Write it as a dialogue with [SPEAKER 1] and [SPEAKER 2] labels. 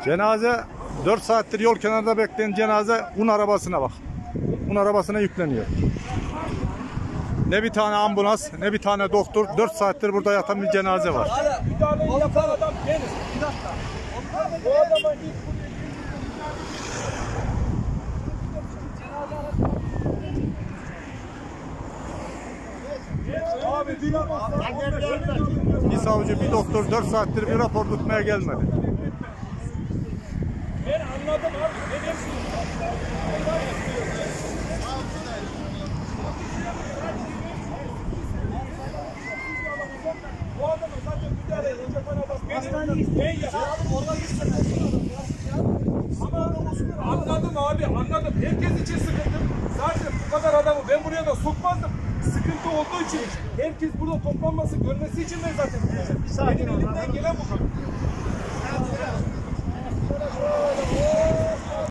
[SPEAKER 1] Cenaze 4 saattir yol kenarında bekleyen cenaze un arabasına bak. Un arabasına yükleniyor. Ne bir tane ambulans, ne bir tane doktor. 4 saattir burada yatan bir cenaze var.
[SPEAKER 2] Müdahaleyi yapan adam benim. Bir dakika. Bu adama ilk
[SPEAKER 1] Bir savcı, bir doktor 4 saattir bir rapor tutmaya gelmedi.
[SPEAKER 2] ben anladım abi. Ne diyorsun? Bu adamı zaten müdahale edecek adam benim. Ben anladım abi, anladım. Herkes için sıkıntı. Zaten bu kadar adamı ben buraya da sokmazdım. Sıkıntı olduğu için herkes burada toplanması, görmesi için ben zaten. Benim elimden gelen bu.